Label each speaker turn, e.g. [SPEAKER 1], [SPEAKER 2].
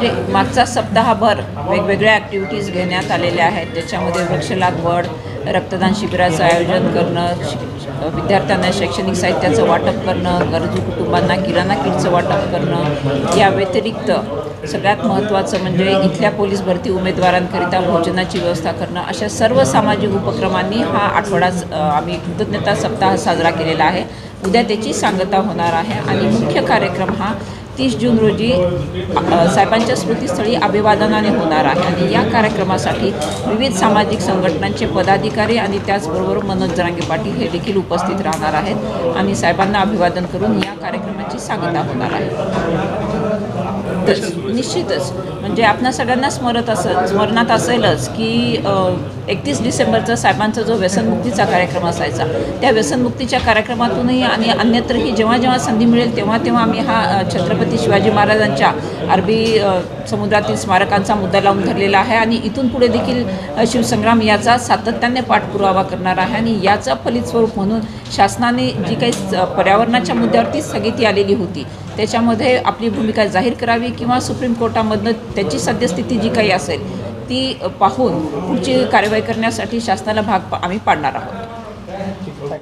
[SPEAKER 1] म्हणजे मागचा सप्ताहभर वेगवेगळ्या ॲक्टिव्हिटीज घेण्यात आलेल्या आहेत, ज्याच्यामध्ये वृक्ष लागवड, रक्तदान शिबिराचं आयोजन करणं, विद्यार्थ्यांना शैक्षणिक साहित्याचं वाटप करणं, गरजू कुटुंबांना किराणा किटचं वाटप करणं, या व्यतिरिक्त सगळ्यात महत्त्वाचं म्हणजे इथल्या पोलीस भरती उमेदवारांकरिता भोजनाची व्यवस्था करणं, अशा सर्व सामाजिक उपक्रमांनी हा आठवडाच आम्ही कृतज्ञता सप्ताह साजरा केलेला आहे. उद्या त्याची सांगता होणार आहे आणि मुख्य कार्यक्रम हा 30 जून रोजी साहेबांच्या स्मृतीस्थळी अभिवादनाने होणार आहे. आणि या कार्यक्रमासाठी विविध सामाजिक संघटनांचे पदाधिकारी आणि त्याचबरोबर मनोज जरांगे पाटील हे देखील उपस्थित राहणार आहेत आणि साहेबांना अभिवादन करून या कार्यक्रमाची सांगता होणार आहे. तर निश्चितच म्हणजे आपणा सगळ्यांना स्मरणात असेलच की 31 डिसेंबरचा साहेबांचा जो व्यसनमुक्तीचा कार्यक्रम असायचा, त्या व्यसनमुक्तीच्या कार्यक्रमातूनही आणि अन्यत्रही जेव्हा जेव्हा संधी मिळेल तेव्हा तेव्हा आम्ही हा छत्रपती शिवाजी महाराजांच्या अरबी समुद्रातील स्मारकांचा मुद्दा लावून धरलेला आहे आणि इथून पुढे देखील शिवसंग्राम याचा सातत्याने पाठपुरावा करणार आहे. आणि याचं फलित स्वरूप म्हणून शासनाने जी काही पर्यावरणाच्या मुद्द्यावरती स्थगिती आलेली होती त्याच्यामध्ये आपली भूमिका जाहीर करावी किंवा सुप्रीम कोर्टामधनं त्याची सद्यस्थिती जी काही असेल ती पाहून पुढची कार्यवाही करण्यासाठी शासनाला भाग आम्ही पाडणार आहोत.